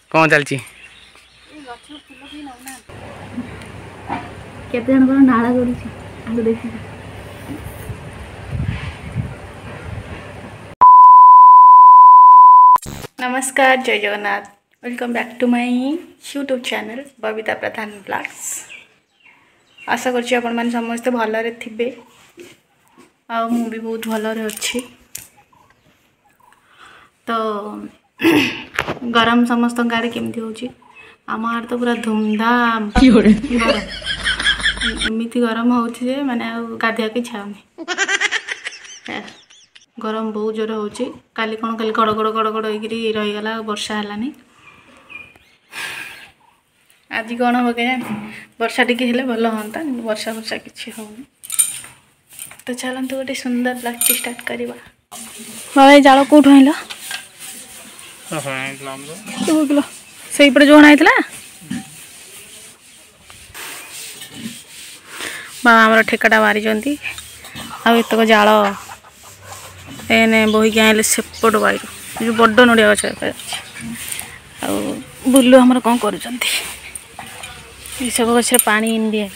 कौन चलची केते जन नाला गड़ुची आलू देखि नमस्कार जय Jagannath welcome back to my YouTube channel Babita Pradhan vlogs. आशा करछि आपण माने समस्त भलरे थिबे आ मु भी बहुत भलरे अछि। तो गरम समस्त गाड़ी केमती होची आम आड़ तो पूरा धूमधाम गरम एमती गरम होची जे माने गाधिया के छाउनी गरम बहुत जोर होची। काली कोन काली गड़गड़ गड़गड़ होइकरी रही गला वर्षा हलानी। आज कौन हम के वर्षा टिके हेले भल होता वर्षा वर्षा किसी होनी। तो चलते गोटे सुंदर ब्लॉग स्टार्ट करवा। बाबा जाल कौट आइल से जो होना बाबा आमर ठेकाटा मारी आतक जाल एने बोहिक आइले सेपट बाइर जो बड़ नड़िया गच बुलू आमर कौन कर सब गच पानी इन दिया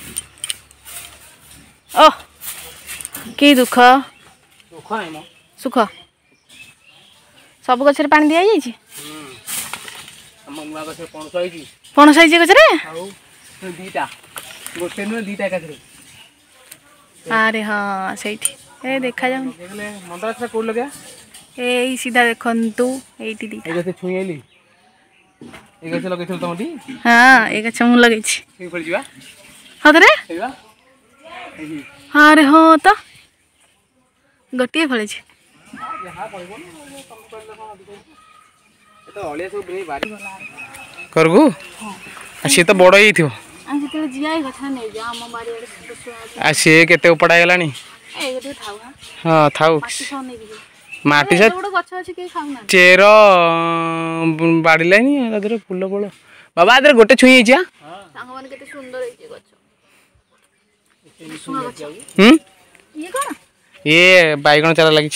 ओ कि दुख सुख सब गच पानी दिया जाइए पणस आई गच अरे हाँ से देखा जाऊ ए सीधा देखु ये हाँ ये गछ मु लगे हाँ रे हाँ तो गोटे फल करगु सी तो बड़ हो सी के उपड़ा गलानी हाँ थाऊ माटी से चेर बाड़े फुल फल बाबा आदर गोटे छुई ये बैगण चारा लगी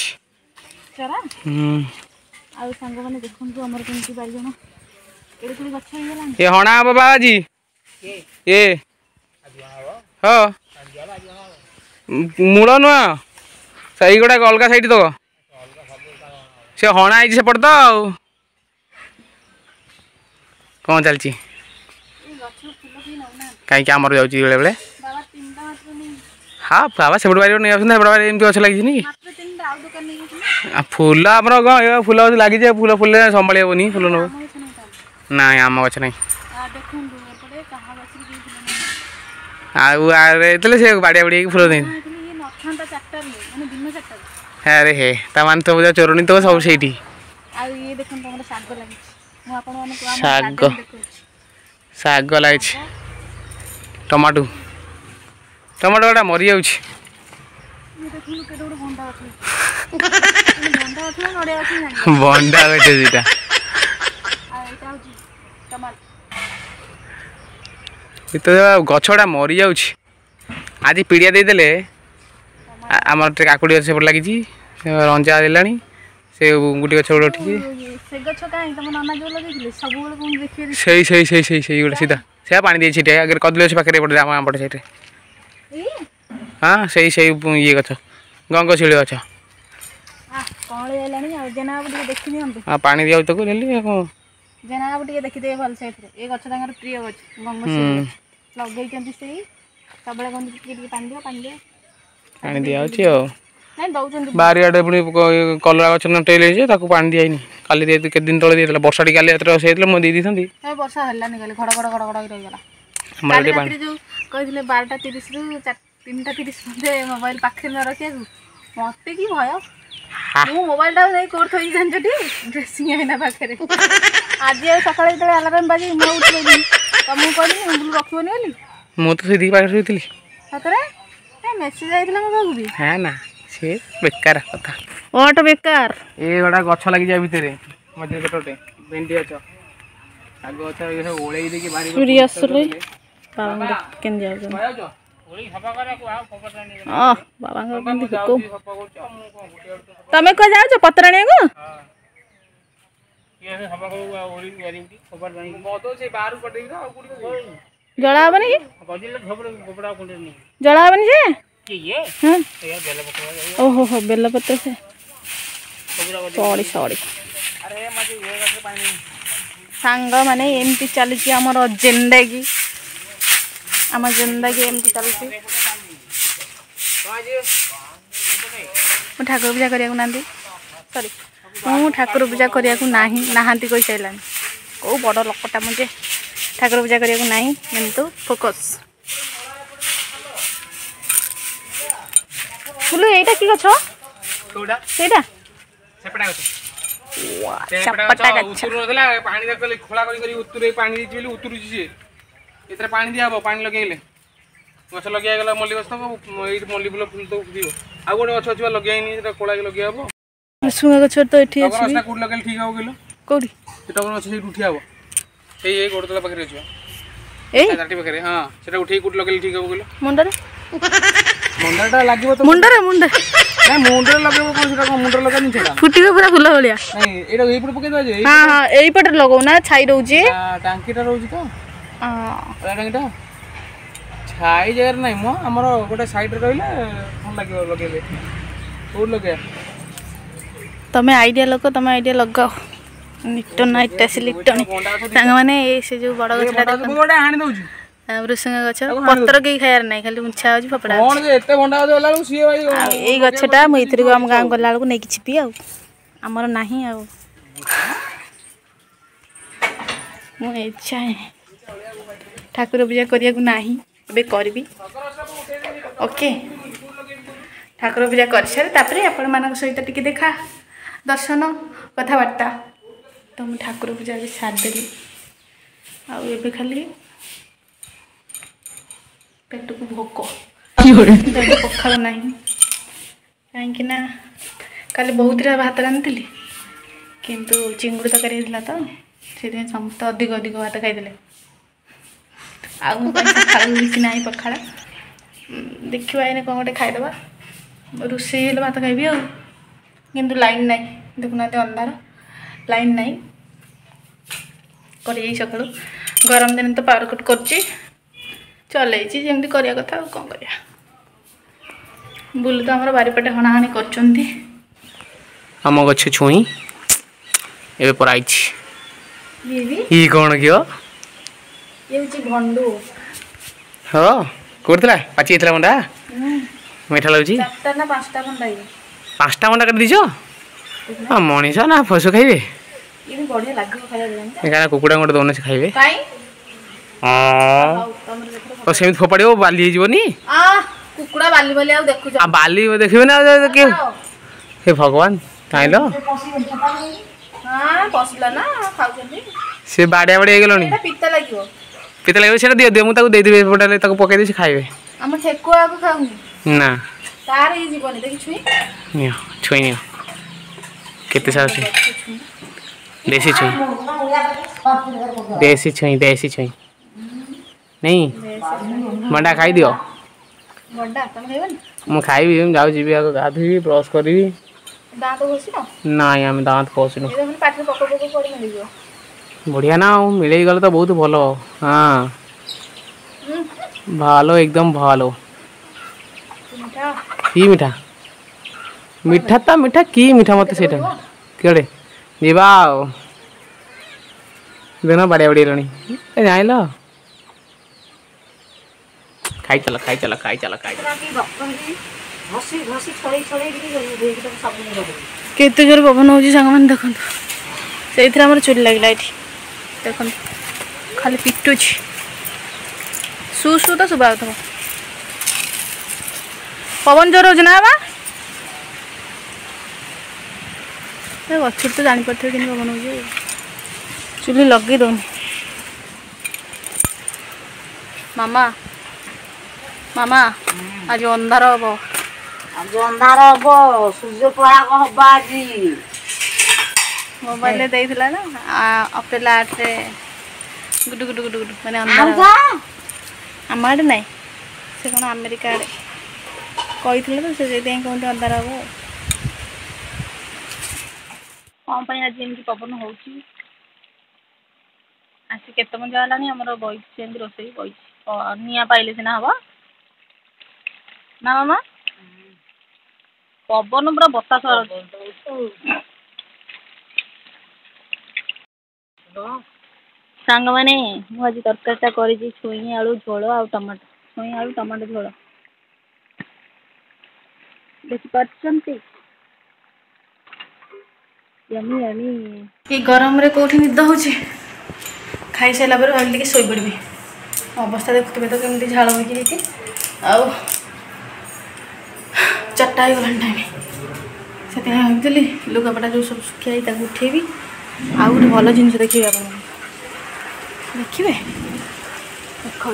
ये हणा बाबा आज ये हाँ मूल नुह सही गुड़ा अलग साइड दब से हणा आई सेपट तो कौन चलची कहीं आमर जाऊँगी बेले बेले हाँ बाबा सेपट बाहर नहीं आसपट एमती गच लगी फूल आमर कौन फूल गच लगी फूल फूल संभाली हेनी फूल नब ना आम गच ना आते से बाड़िया बाड़ी फूल दे अरे हे मान तो बुझा चोरणी तो सब से शाग शाग लगे टमाटो टमाटो गोटा मरी जाऊँ बंडा गछ दुटा तो गछटा मरी जाऊँ आज पीड़िया देदेले आमर काकुड़ी गछ सेपट लगी रंजा देला से गुटी गछ गोटे उठी गोटे सीधा से पानी दे छीटे आगे कदली गछ पाखे आमपटे साइड हाँ से ये गछ गंगशिली गछ हाँ पानी दिया तक जेना देखिदे भल से ए गछ प्रिय गछ गंगशिली लगे सब पानी दिया बाहरी आड़े पुणी कलरा गच नटेले पानी दिखाई काली के दिन तले दिया वर्षा टी काली मुझे दे दी वर्षा हलानी काली घड़ घड़ घड़ रहीगला जो कहते 12:30 रु 3:30 मध्य मोबाइल पाखे न रखा मत कि भय मु मोबाइल टा थी जानटी ड्रेसिंग आईना पाखे आज सकाल जो आलाराम बाजी मुझे उठी तुमको कहली रखोनी बोली मुझे तो पाखे रही सतरे मेसेज आई मो पाक भी हाँ ना सी बेकार कथा ओट बेकार ये गोटा गछ लगी जाए भितर मध्य गोटे भेंडी गछ आग गछ ओले देखिए बारी सीरियसली बाबा केन जाउ बाबा तमें कह जाओ पतराणी को जला हबनी जला हबनी जे ओहो हो बेलपत्र से सॉरी सॉरी सांग माने एमती चलुची हमर जिंदगी एमती चलुची ठाकुर पूजा करिया ना सॉरी मु ठाकुर पूजा करिया नाहांती कहि साइलानी को बड़ लोकटा मुझे ठाकुर पूजा करिया नहीं किंतु फोकस बोलो एटा की गछ कोडा सेटा सेपटा गछ चपटा गछ उतुर देला पानी देखले खोला करी उतुरे पानी दिछि बोली उतुरु छी एतरे पानी दियाबो पानी लगेइले गछ लगिया गेला मल्ली गछ तो ए मल्ली फूल फूल तो दियो आ गोटे गछ अछि लगाइनी एटा कोला के लगाबो सुंगा गछ तो एठी अछि टगर कोड लगेल ठीक हो गेलो कोडी टगर गछ से उठी आबो ए गोडतला पाखरे अछि ए दाटी पाखरे हां सेटा उठी कोड लगेल ठीक हो गेलो मुंडरे मुंडरटा लागिबो तो मुंडरे मुंडे नहीं मुंडरे लगेबो कोन सेटा मुंडरे लगानी छेटा फुटीबो पूरा फुल भलिया नहीं एटा एई पट पके दो जे हां हां एई पट लगाउ ना छाई रहउजी टांकीटा रहउजी तो हां टांकीटा छाई जगर नहीं मो हमरो गोटे साइड रे रहिला फोन लागिबो लगेबे कोड लगे तमे आईडिया लगाओ लिट्टन आइटा से लिट्टन सांग माने ए से जो बड़ गछटा गोटे हानि दउजी वृषंग गछ पत्र के खायर नहीं खाली मुछा होजी फपड़ा कोन जे एते भंडा देला सी भाई ए गछटा मु इतरी को हम गां गला को नै किछि पी आ हमर नाही आ मु इच्छा है ठाकुर पूजा करिया को नाही बे करबी ओके ठाकुर पूजा कर सारे तापरे आपण मानक सहित टिके देखा दर्शन कथा बार्ता तो मु ठाकुर पूजा भी साथ देली आ एबे खाली पेट को भोक पखाल ना कहीं ना काली बहुत भात रांधि किंतु चिंगुड़ी तरकारी होता तो से समस्त अधिक अधिक भात खाई आखा किसी ना पखाड़ देखा ये कौन गोटे खाईदे रोसे भात खाइबी आ किंतु लाइन ना देखुना अंधार लाइन ना कर सका गरम दिन तो पावर कट कर चल जमी करिया कथा कौन करिया बुल तो आम बारीपटे हणाहाणी कर गछ छुई एबे पराई कौन कियो भंडू हाँ कोला पाची जाता मंडा मीठा लगुच 4टा ना 5टा भंडा 5टा मंडा काट दीच मनीष ना पशु खाइबे बढ़िया लगे खाया कुकुड़ा गोटे दौन से खाइबे सेमती फोपाड़ बाली होनी कुकुड़ा बाली बाली आ देखु बाली देखिए ना हे भगवान कहीं हां पसला ना खाउछंती से बाड़िया बाड़िया गेलनी एटा पित्ता लागो सेटा दियो दियो मु ताको दे देबे फोटाले ताको पकाई दे से खाइबे हम ठेकुआ को खाउनी ना तार ही जीवनी देखि छुई नियो छुई नियो केते साल से देसी छुई नहीं मंडा खाई दियो मंडा तुम खाइबन मु खाइबी जाऊ जीबी आको गाधुई ब्रश करबी दांत घोषिनो नहीं हम दांत घोषिनो ए पाठ पको पको पड़ी मिलियो बढ़िया ना मिले गल तो बहुत भलो हाँ भालो एकदम भालो की मीठा मीठा ता मीठा की मीठा मत सेटा केड़े जीवा देना बढ़िया बढ़िया रानी ए जाइलो खाई चला केते जोर पवन होजी संग मन देखन सेइथरा हमर चुली लागला एठी देखन खाली पिटुची सु तो सुबा तो पवन जोर होज ना बा ए गछुर तो जानि पड़थे कि पवन होजी चुली लगी दोनी मामा मामा आज अंधार हम आज अंधार हम सूर्य पराग हम आज मोबाइल देइथिला ना अपेला आटे गुडु गुडु गुडु गुडु माने अंधार आमाड नाही से कोन अमेरिका आड़े कहिथिले तो से जेते कोन अंधार हम कौन आज एमती पवन होची आसी केते मजा हेलानी हमर बई सेंदी रोसई बई निया पाइले सिना हबो ना मामा पवन पूरा बतास सांग माने मु आज तरकारीटा करी छुई आलू झोल आ टमाटो छुई आलू टमाटो झोल देखि पाछंती यमी यमी ये गरम रे कोठी निद होची खाई सारा पर भाविली कि शोई पड़बी अवस्था देखुवे तो केमती झाड़ होती आउ 4टा हो गलान टाइम से भावी लुगापटा जो सब सुखिया उठेबी आउ गोटे भल जिन देखिए आप देखिए देखा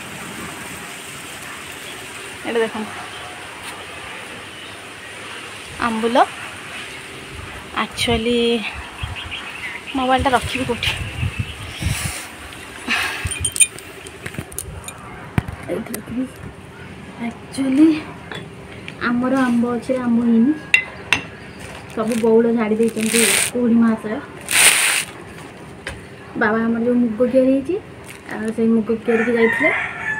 देख आंबुल एक्चुअली मोबाइलटा रखी कौटी एक्चुअली आमर आंब अच्छे आंब हिनी सब बौड़ झाड़ी देती पूर्णिमा आशय बाबा आम जो मुग कियारी से मुग कियारी की जाइए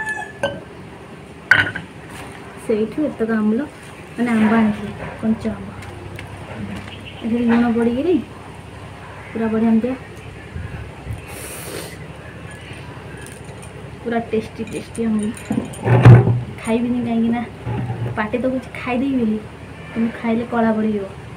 से एतक आंबुल मैंने आंब आनी कंचा आंब ये लुण पड़ी पूरा बढ़िया दिया पूरा टेस्टी टेस्टी आंब खाइबी कहीं पाटे तो कुछ खाईदे बोली तुम खाइले कला पड़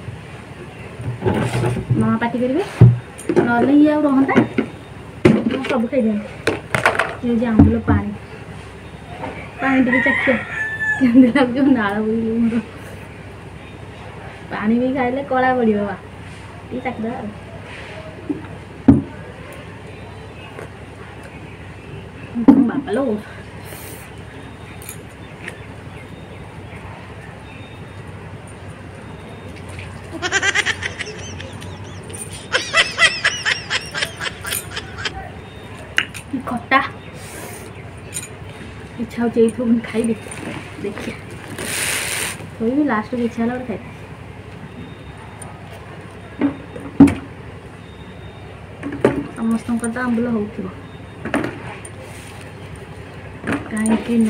मामा पाटी करेंगे ना ये रहता सब खाई ये आंबुल पानी पानी टे चाखिए केमती लगे नाल बोल पानी भी खाइले कला पड़ बा ये चाखिद बापा लो खट्टा इच्छा हो खाइबी देखिए कोई लास्ट को इच्छा है खाई समस्त तो आंबुल हो कहीं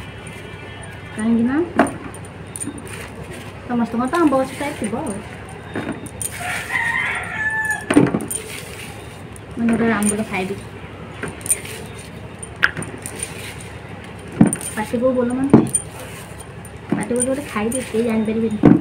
समस्त तो आंब गछ टाइप थी मैंने गोटे आंबुल खाइबी पाटी को बोल मान पाटी को गोटे खाइबे किए जापर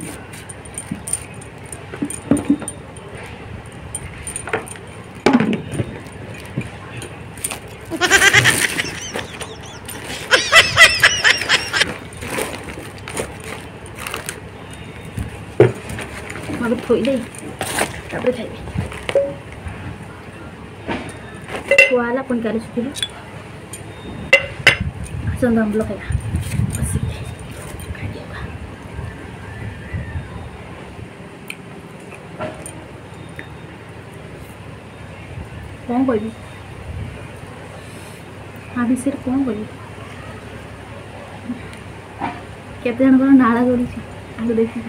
मत थोई दे खाइबे खुआला पुणी काली सुखी आसंत आंबुल खाइबा कौन कह हाँ विषय कौन कह केते जन नाला गड़ी आगे देखिए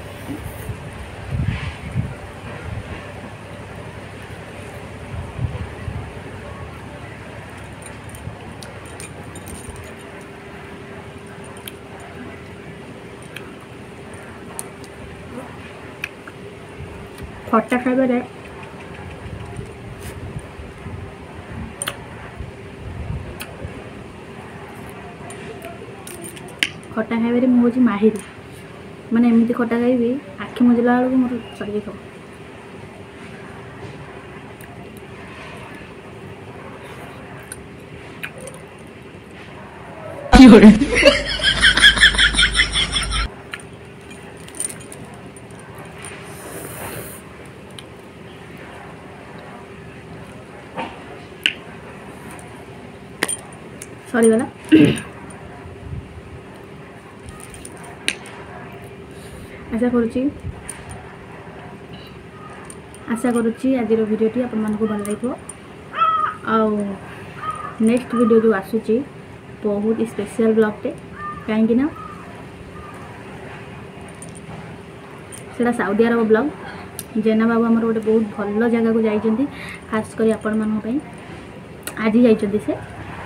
खट्टा खाइबार खट्टा खाइबार मुझे माहिर माने एमती खट्टा खाइबी आखि मजला बेलू मोर सरी जाए सरी गला आशा करुच्ची आज भिडियोटी आपण मानक भल लगे नेक्स्ट वीडियो जो आसूची बहुत स्पेशल ब्लॉगटे कहीं ना सेटा साउदी अरब ब्लॉग जेना बाबू आमर गोटे बहुत भल जगह को जाइछन्ती खास करी आपण मानक पई आज जाइए से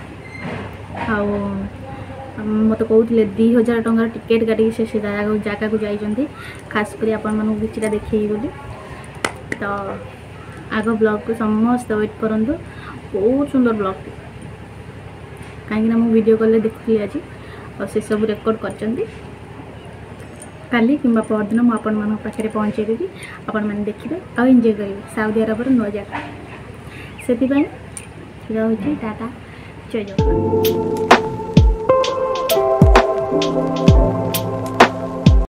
मत कहते 2000 टंकार टिकेट काटिक से जगह को जाइए खास कर आपण किसी देखिए बोली तो आग ब्लॉग को समस्त वेट करूँ बहुत सुंदर ब्लॉग कहीं वीडियो कॉल देखुली आज और से सब रेकर्ड कर काली कि परदिन मुझे पाखे पहुँचेदेवी आपण मैंने देखिए और एंजॉय करेंगे सऊदी अरबर नुआ जगह से रही टाटा जय जगन्नाथ।